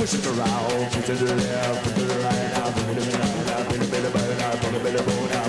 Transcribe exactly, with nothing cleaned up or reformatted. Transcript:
sit around, to the left, to the right, now, to the middle, now, to the middle, now, to the middle, now,